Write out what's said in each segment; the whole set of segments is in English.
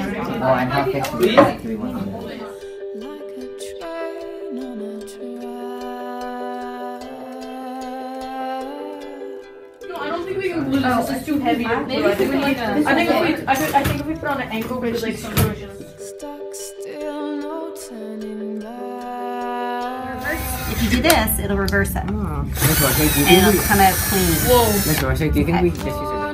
Oh, and how fixed do we want to do? I don't think we can glue this. This is too heavy. I think if we put on an ankle brace, like some version. If you do this, it'll reverse it. Oh. And it'll kind of clean. Whoa. Mr. Roche, do you think we can just use it?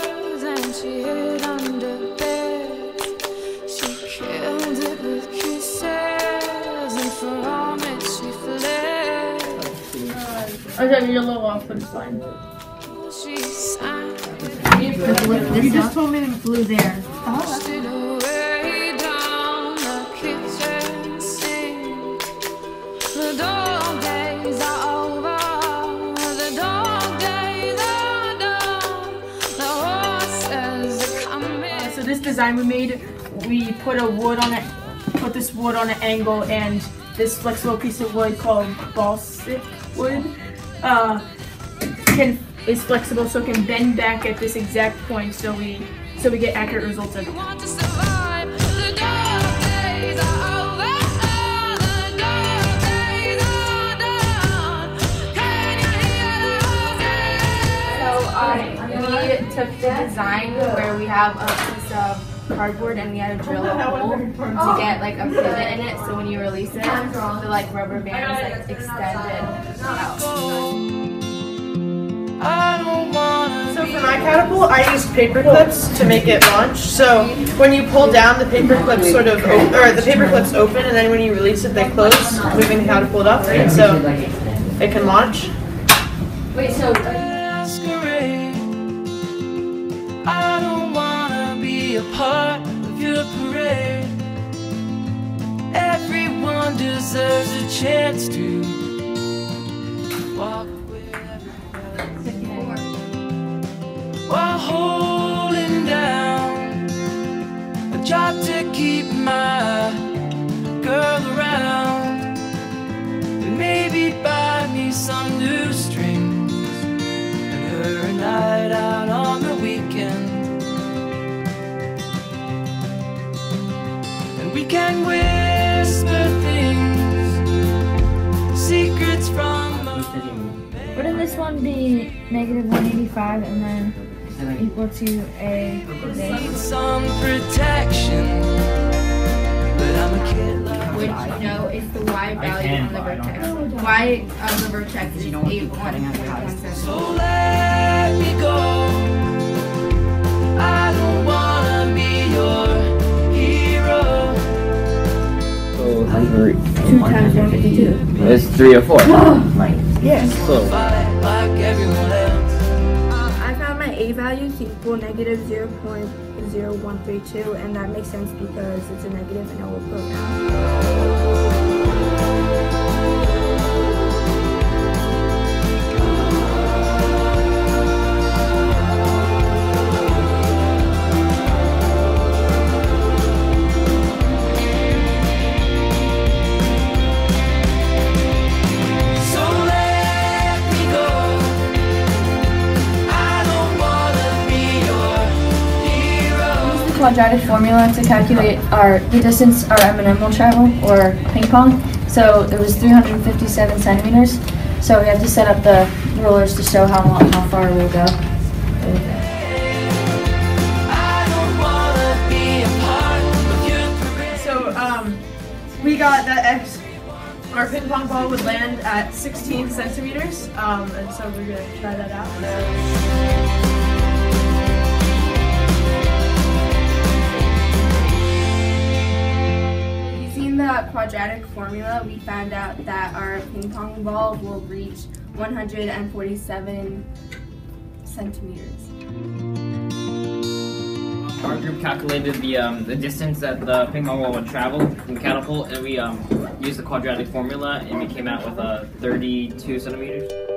I got a little off, but it's fine. You just told me to glue there. So this design we made, we put this wood on an angle, and this flexible piece of wood called balsamic wood is flexible, so it can bend back at this exact point, so we get accurate results every time. We took the design where we have a piece of cardboard and we had to drill a hole to get like a pivot in it, so when you release it, the like rubber band is like extended out. So for my catapult, I used paper clips to make it launch. So when you pull down, the paper clips the paper clips open, and then when you release it, they close, moving the catapult up, and so it can launch. Wait, so I don't wanna be a part of your parade. Everyone deserves a chance to walk with everybody while holding down a job to keep my girl around, and maybe buy me some new strings and her a night out on the weekend. And we can whisper things, secrets from Wouldn't this one be negative 185 and then equal to a need some protection, but I'm a kid like which no is the Y value on the vertex. Y of the vertex is 81.17. so let me go. I don't wanna be your hero. So 2 times 152. it's 304. Yes. So Like everyone else. I found my A value to equal negative 0.0132, and that makes sense because it's a negative and it will go down. Quadratic formula to calculate the distance our M&M will travel, or ping pong. So it was 357 centimeters. So we have to set up the rulers to show how far we'll go. So we got that our ping pong ball would land at 16 centimeters, and so we're gonna try that out. The quadratic formula, we found out that our ping pong ball will reach 147 centimeters. Our group calculated the distance that the ping pong ball would travel from the catapult, and we used the quadratic formula, and we came out with 32 centimeters.